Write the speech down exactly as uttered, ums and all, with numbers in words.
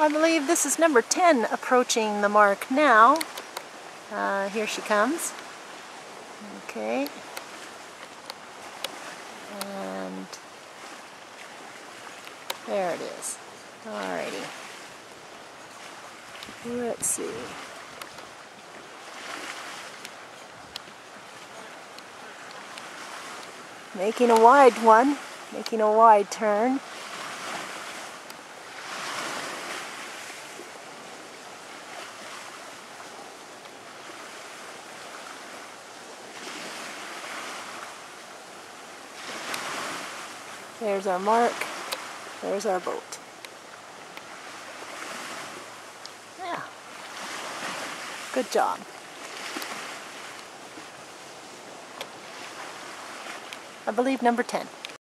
I believe this is number ten approaching the mark now. Uh, here she comes. Okay. And there it is. Alrighty. Let's see. Making a wide one, making a wide turn. There's our mark. There's our boat. Yeah. Good job. I believe number ten.